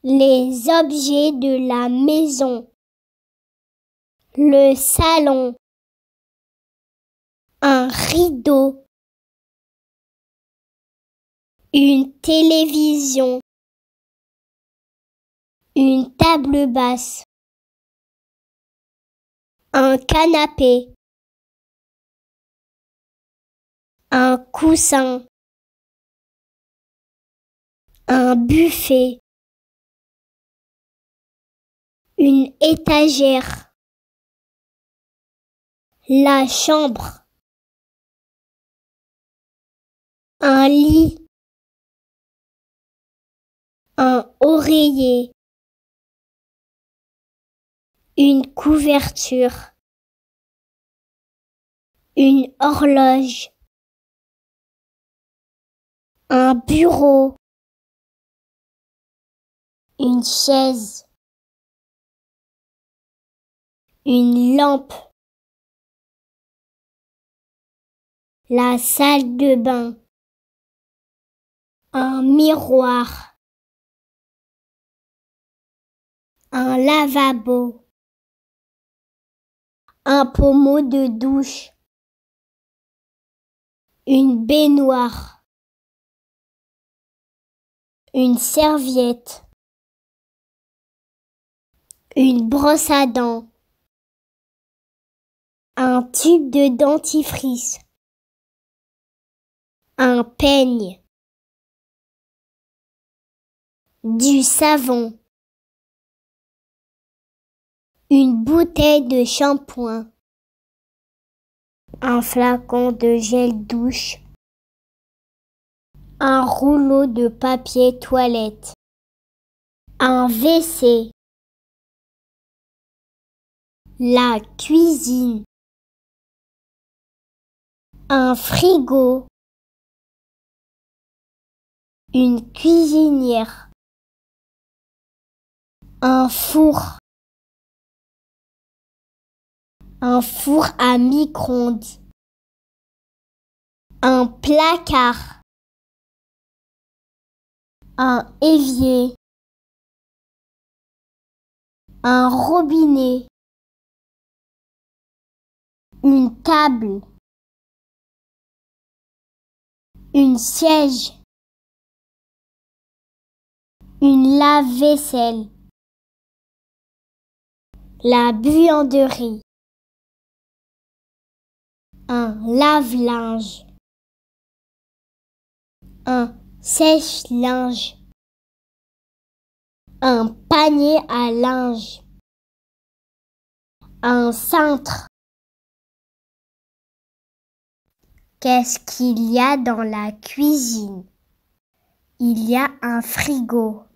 Les objets de la maison. Le salon. Un rideau. Une télévision. Une table basse. Un canapé. Un coussin. Un buffet. Une étagère. La chambre. Un lit. Un oreiller. Une couverture. Une horloge. Un bureau. Une chaise. Une lampe. La salle de bain. Un miroir. Un lavabo. Un pommeau de douche. Une baignoire. Une serviette. Une brosse à dents. Un tube de dentifrice. Un peigne. Du savon. Une bouteille de shampoing. Un flacon de gel douche. Un rouleau de papier toilette. Un WC. La cuisine. Un frigo. Une cuisinière. Un four. Un four à micro-ondes. Un placard. Un évier. Un robinet. Une table. Une siège. Une lave-vaisselle. La buanderie. Un lave-linge. Un sèche-linge. Un panier à linge. Un cintre. Qu'est-ce qu'il y a dans la cuisine? Il y a un frigo.